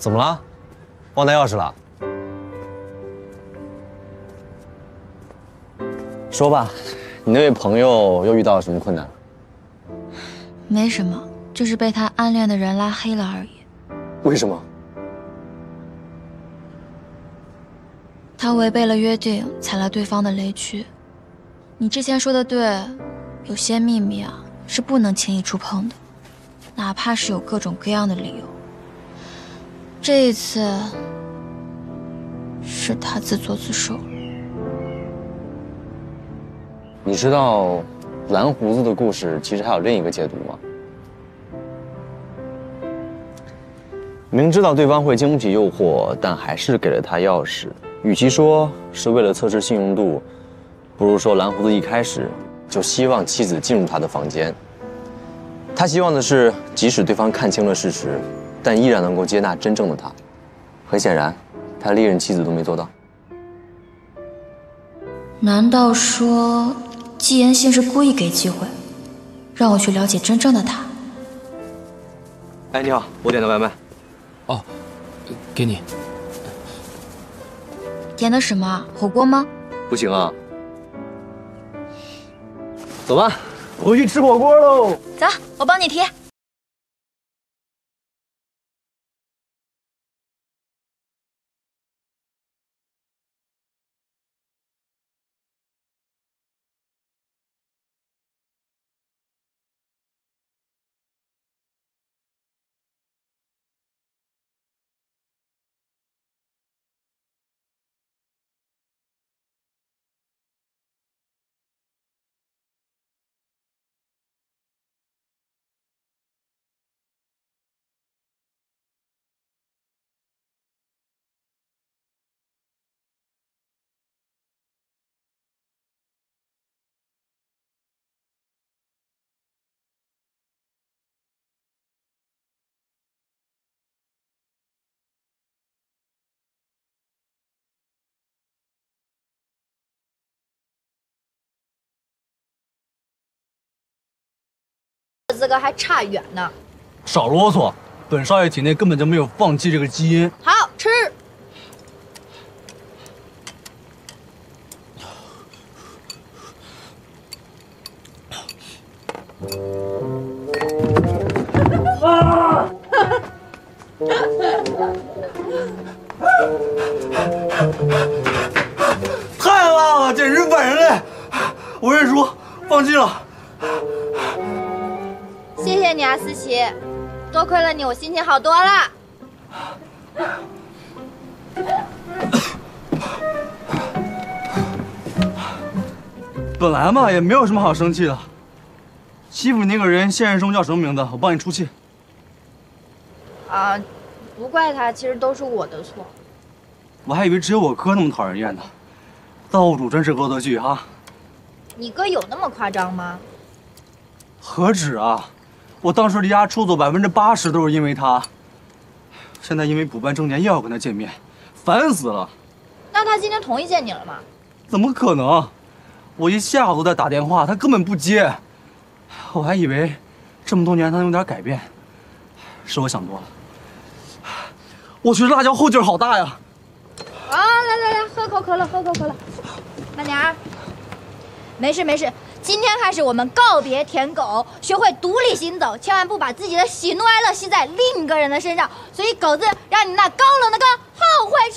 怎么了？忘带钥匙了？说吧，你那位朋友又遇到了什么困难？ 没什么，就是被他暗恋的人拉黑了而已。 为什么？ 他违背了约定，踩了对方的雷区。你之前说的对，有些秘密啊是不能轻易触碰的，哪怕是有各种各样的理由。这一次是他自作自受了。 你知道蓝胡子的故事其实还有另一个解读吗？明知道对方会经不起诱惑，但还是给了他钥匙。与其说是为了测试信用度，不如说蓝胡子一开始就希望妻子进入他的房间。他希望的是，即使对方看清了事实，但依然能够接纳真正的他。很显然，他历任妻子都没做到。 难道说季言信是故意给机会，让我去了解真正的他？ 哎，你好，我点的外卖。 哦，给你。 点的什么？火锅吗？ 不行啊。走吧，回去吃火锅喽。 走，我帮你提。 资格还差远呢。 少啰嗦，本少爷体内根本就没有放弃这个基因。 好吃。 太辣了，简直反人类！我认输，放弃了。 谢谢你啊，思琪，多亏了你，我心情好多了。 本来嘛也没有什么好生气的，欺负你那个人现实中叫什么名字？我帮你出气。 啊，不怪他，其实都是我的错。 我还以为只有我哥那么讨人厌呢，造物主真是恶作剧哈！ 你哥有那么夸张吗？ 何止啊！我当时离家出走80%都是因为他，现在因为补办证件又要跟他见面，烦死了。 那他今天同意见你了吗？ 怎么可能？我一下午都在打电话，他根本不接。我还以为这么多年他能有点改变，是我想多了。我觉得辣椒后劲好大呀！ 啊，来，喝口可乐，喝口可乐，慢点儿。没事没事，今天开始我们告别舔狗，学会独立行走，千万不把自己的喜怒哀乐吸在另一个人的身上。所以狗子，让你那高冷的哥后悔